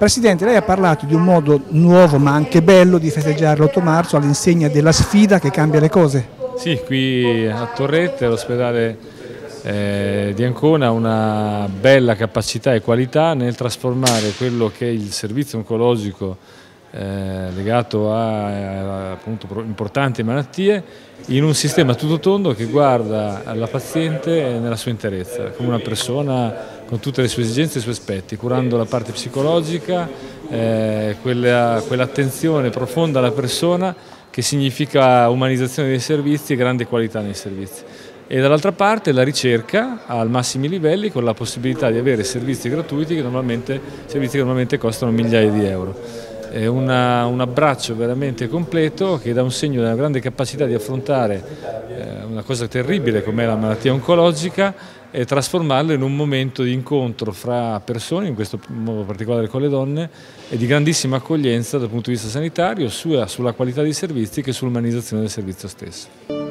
Presidente, lei ha parlato di un modo nuovo ma anche bello di festeggiare l'8 marzo all'insegna della sfida che cambia le cose. Sì, qui a Torrette, all'ospedale di Ancona, ha una bella capacità e qualità nel trasformare quello che è il servizio oncologico legato a appunto, importanti malattie in un sistema tutto tondo che guarda la paziente nella sua interezza, come una persona con tutte le sue esigenze e i suoi aspetti, curando la parte psicologica, quell'attenzione profonda alla persona che significa umanizzazione dei servizi e grande qualità nei servizi. E dall'altra parte la ricerca ai massimi livelli con la possibilità di avere servizi gratuiti che normalmente costano migliaia di euro. È un abbraccio veramente completo che dà un segno della grande capacità di affrontare una cosa terribile come la malattia oncologica e trasformarla in un momento di incontro fra persone, in questo modo particolare con le donne, e di grandissima accoglienza dal punto di vista sanitario, sia sulla qualità dei servizi che sull'umanizzazione del servizio stesso.